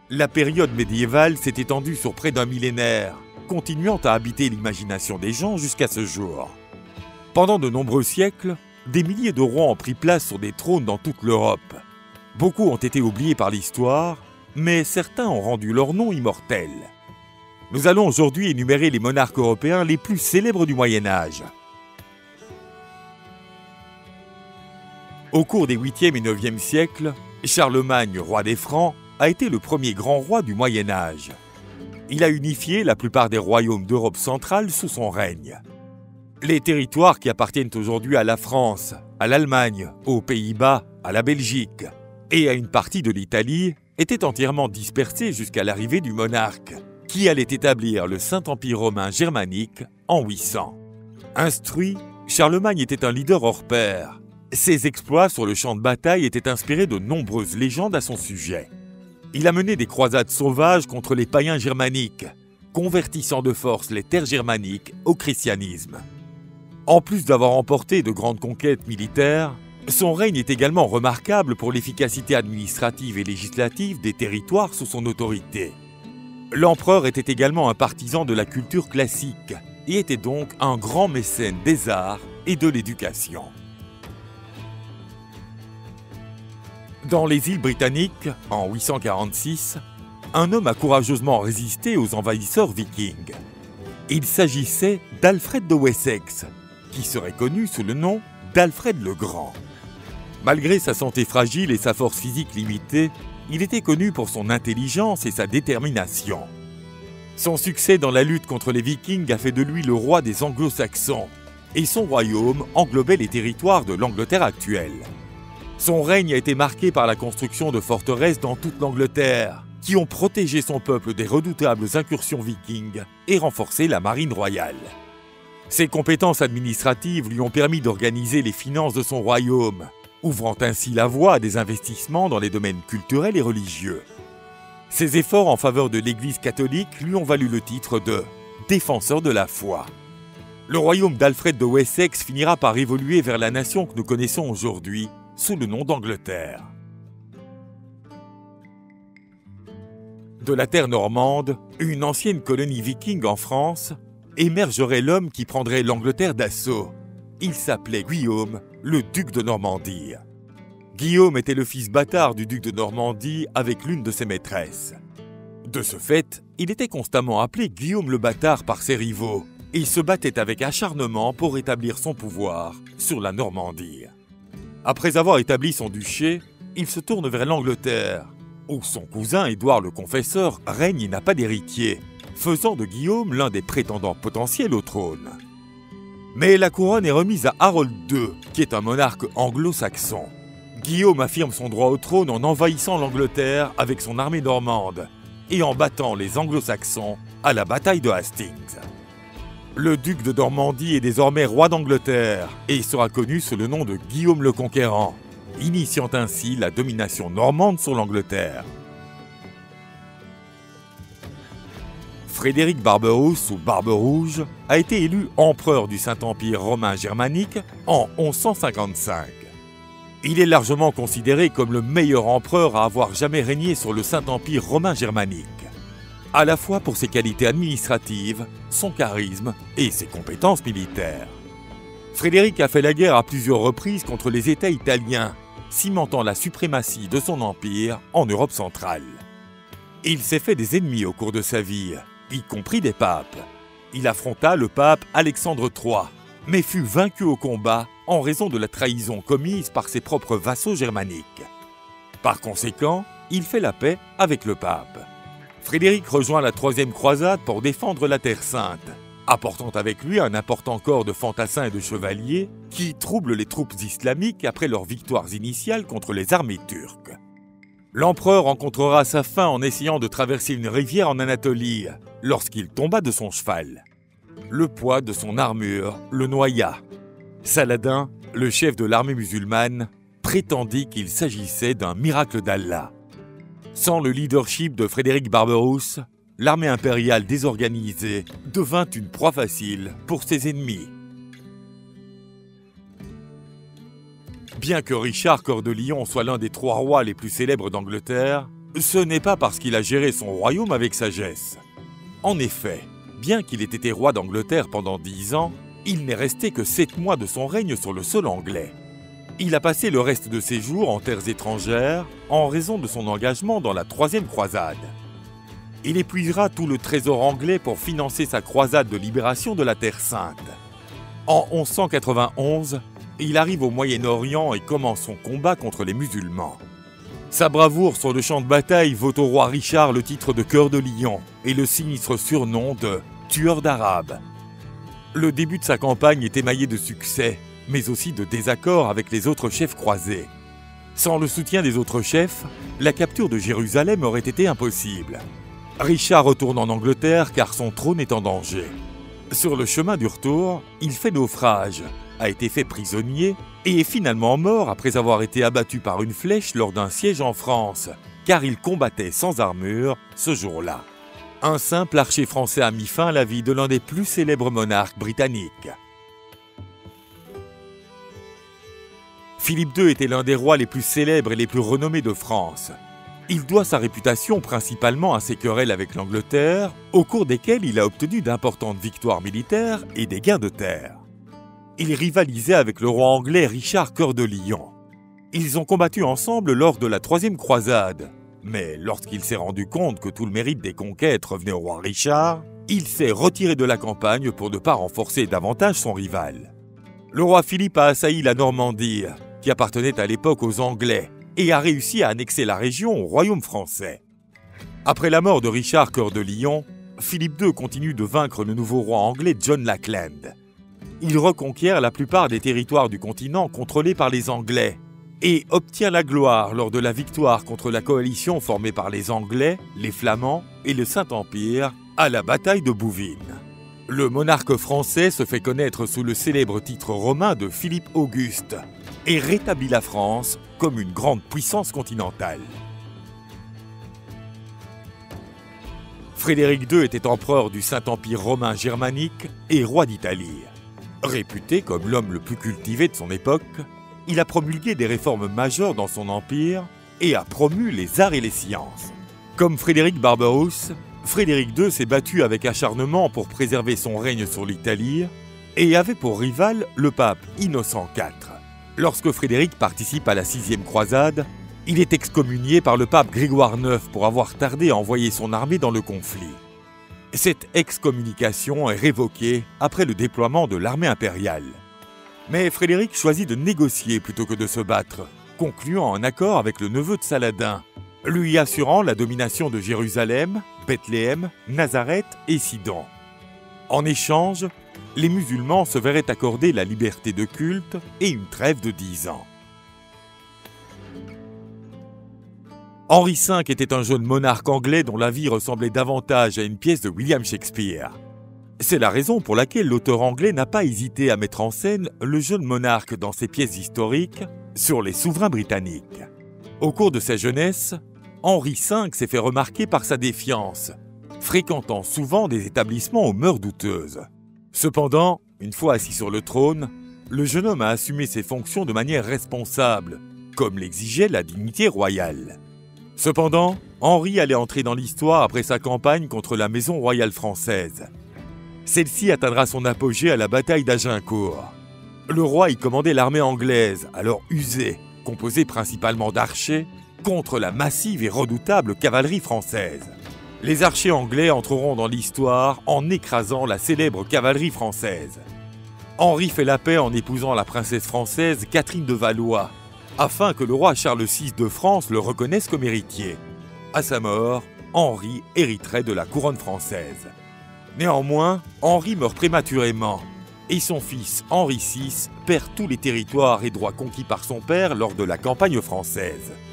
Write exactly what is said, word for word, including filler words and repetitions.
La période médiévale s'est étendue sur près d'un millénaire, continuant à habiter l'imagination des gens jusqu'à ce jour. Pendant de nombreux siècles, des milliers de rois ont pris place sur des trônes dans toute l'Europe. Beaucoup ont été oubliés par l'histoire, mais certains ont rendu leur nom immortel. Nous allons aujourd'hui énumérer les monarques européens les plus célèbres du Moyen-Âge. Au cours des huitième et neuvième siècles, Charlemagne, roi des Francs, a été le premier grand roi du Moyen-Âge. Il a unifié la plupart des royaumes d'Europe centrale sous son règne. Les territoires qui appartiennent aujourd'hui à la France, à l'Allemagne, aux Pays-Bas, à la Belgique et à une partie de l'Italie étaient entièrement dispersés jusqu'à l'arrivée du monarque, qui allait établir le Saint-Empire romain germanique en huit cents. Instruit, Charlemagne était un leader hors pair. Ses exploits sur le champ de bataille étaient inspirés de nombreuses légendes à son sujet. Il a mené des croisades sauvages contre les païens germaniques, convertissant de force les terres germaniques au christianisme. En plus d'avoir remporté de grandes conquêtes militaires, son règne est également remarquable pour l'efficacité administrative et législative des territoires sous son autorité. L'empereur était également un partisan de la culture classique et était donc un grand mécène des arts et de l'éducation. Dans les îles britanniques, en huit cent quarante-six, un homme a courageusement résisté aux envahisseurs vikings. Il s'agissait d'Alfred de Wessex, qui serait connu sous le nom d'Alfred le Grand. Malgré sa santé fragile et sa force physique limitée, il était connu pour son intelligence et sa détermination. Son succès dans la lutte contre les Vikings a fait de lui le roi des Anglo-Saxons, et son royaume englobait les territoires de l'Angleterre actuelle. Son règne a été marqué par la construction de forteresses dans toute l'Angleterre, qui ont protégé son peuple des redoutables incursions vikings et renforcé la marine royale. Ses compétences administratives lui ont permis d'organiser les finances de son royaume, ouvrant ainsi la voie à des investissements dans les domaines culturels et religieux. Ses efforts en faveur de l'Église catholique lui ont valu le titre de « défenseur de la foi ». Le royaume d'Alfred de Wessex finira par évoluer vers la nation que nous connaissons aujourd'hui, sous le nom d'Angleterre. De la terre normande, une ancienne colonie viking en France, émergerait l'homme qui prendrait l'Angleterre d'assaut. Il s'appelait Guillaume, le duc de Normandie. Guillaume était le fils bâtard du duc de Normandie avec l'une de ses maîtresses. De ce fait, il était constamment appelé Guillaume le bâtard par ses rivaux et se battait avec acharnement pour établir son pouvoir sur la Normandie. Après avoir établi son duché, il se tourne vers l'Angleterre, où son cousin Édouard le Confesseur règne et n'a pas d'héritier, faisant de Guillaume l'un des prétendants potentiels au trône. Mais la couronne est remise à Harold deux, qui est un monarque anglo-saxon. Guillaume affirme son droit au trône en envahissant l'Angleterre avec son armée normande et en battant les anglo-saxons à la bataille de Hastings. Le duc de Normandie est désormais roi d'Angleterre et sera connu sous le nom de Guillaume le Conquérant, initiant ainsi la domination normande sur l'Angleterre. Frédéric Barberousse, ou Barbe-Rouge, a été élu empereur du Saint-Empire romain germanique en onze cent cinquante-cinq. Il est largement considéré comme le meilleur empereur à avoir jamais régné sur le Saint-Empire romain germanique, à la fois pour ses qualités administratives, son charisme et ses compétences militaires. Frédéric a fait la guerre à plusieurs reprises contre les États italiens, cimentant la suprématie de son empire en Europe centrale. Il s'est fait des ennemis au cours de sa vie, y compris des papes. Il affronta le pape Alexandre trois, mais fut vaincu au combat en raison de la trahison commise par ses propres vassaux germaniques. Par conséquent, il fait la paix avec le pape. Frédéric rejoint la troisième croisade pour défendre la Terre Sainte, apportant avec lui un important corps de fantassins et de chevaliers qui troublent les troupes islamiques après leurs victoires initiales contre les armées turques. L'empereur rencontrera sa fin en essayant de traverser une rivière en Anatolie, lorsqu'il tomba de son cheval. Le poids de son armure le noya. Saladin, le chef de l'armée musulmane, prétendit qu'il s'agissait d'un miracle d'Allah. Sans le leadership de Frédéric Barberousse, l'armée impériale désorganisée devint une proie facile pour ses ennemis. Bien que Richard Cœur de Lion soit l'un des trois rois les plus célèbres d'Angleterre, Ce n'est pas parce qu'il a géré son royaume avec sagesse. En effet, bien qu'il ait été roi d'Angleterre pendant dix ans, il n'est resté que sept mois de son règne sur le sol anglais. Il a passé le reste de ses jours en terres étrangères en raison de son engagement dans la troisième croisade. Il épuisera tout le trésor anglais pour financer sa croisade de libération de la Terre Sainte. En onze cent quatre-vingt-onze, il arrive au Moyen-Orient et commence son combat contre les musulmans. Sa bravoure sur le champ de bataille vaut au roi Richard le titre de Cœur de Lion et le sinistre surnom de Tueur d'Arabes. Le début de sa campagne est émaillé de succès, mais aussi de désaccords avec les autres chefs croisés. Sans le soutien des autres chefs, la capture de Jérusalem aurait été impossible. Richard retourne en Angleterre car son trône est en danger. Sur le chemin du retour, il fait naufrage, a été fait prisonnier et est finalement mort après avoir été abattu par une flèche lors d'un siège en France, car il combattait sans armure ce jour-là. Un simple archer français a mis fin à la vie de l'un des plus célèbres monarques britanniques. Philippe deux était l'un des rois les plus célèbres et les plus renommés de France. Il doit sa réputation principalement à ses querelles avec l'Angleterre, au cours desquelles il a obtenu d'importantes victoires militaires et des gains de terre. Il rivalisait avec le roi anglais Richard Cœur de Lion. Ils ont combattu ensemble lors de la troisième croisade, mais lorsqu'il s'est rendu compte que tout le mérite des conquêtes revenait au roi Richard, il s'est retiré de la campagne pour ne pas renforcer davantage son rival. Le roi Philippe a assailli la Normandie, qui appartenait à l'époque aux Anglais, et a réussi à annexer la région au royaume français. Après la mort de Richard Cœur de Lion, Philippe deux continue de vaincre le nouveau roi anglais John Lackland. Il reconquiert la plupart des territoires du continent contrôlés par les Anglais et obtient la gloire lors de la victoire contre la coalition formée par les Anglais, les Flamands et le Saint-Empire à la bataille de Bouvines. Le monarque français se fait connaître sous le célèbre titre romain de Philippe Auguste et rétablit la France comme une grande puissance continentale. Frédéric deux était empereur du Saint-Empire romain germanique et roi d'Italie. Réputé comme l'homme le plus cultivé de son époque, il a promulgué des réformes majeures dans son empire et a promu les arts et les sciences. Comme Frédéric Barberousse, Frédéric deux s'est battu avec acharnement pour préserver son règne sur l'Italie et avait pour rival le pape Innocent quatre. Lorsque Frédéric participe à la sixième croisade, il est excommunié par le pape Grégoire neuf pour avoir tardé à envoyer son armée dans le conflit. Cette excommunication est révoquée après le déploiement de l'armée impériale. Mais Frédéric choisit de négocier plutôt que de se battre, concluant un accord avec le neveu de Saladin, lui assurant la domination de Jérusalem, Bethléem, Nazareth et Sidon. En échange, les musulmans se verraient accorder la liberté de culte et une trêve de dix ans. Henri cinq était un jeune monarque anglais dont la vie ressemblait davantage à une pièce de William Shakespeare. C'est la raison pour laquelle l'auteur anglais n'a pas hésité à mettre en scène le jeune monarque dans ses pièces historiques sur les souverains britanniques. Au cours de sa jeunesse, Henri cinq s'est fait remarquer par sa défiance, fréquentant souvent des établissements aux mœurs douteuses. Cependant, une fois assis sur le trône, le jeune homme a assumé ses fonctions de manière responsable, comme l'exigeait la dignité royale. Cependant, Henri allait entrer dans l'histoire après sa campagne contre la maison royale française. Celle-ci atteindra son apogée à la bataille d'Agincourt. Le roi y commandait l'armée anglaise, alors usée, composée principalement d'archers, contre la massive et redoutable cavalerie française. Les archers anglais entreront dans l'histoire en écrasant la célèbre cavalerie française. Henri fait la paix en épousant la princesse française Catherine de Valois, afin que le roi Charles six de France le reconnaisse comme héritier. À sa mort, Henri hériterait de la couronne française. Néanmoins, Henri meurt prématurément, et son fils Henri six perd tous les territoires et droits conquis par son père lors de la campagne française.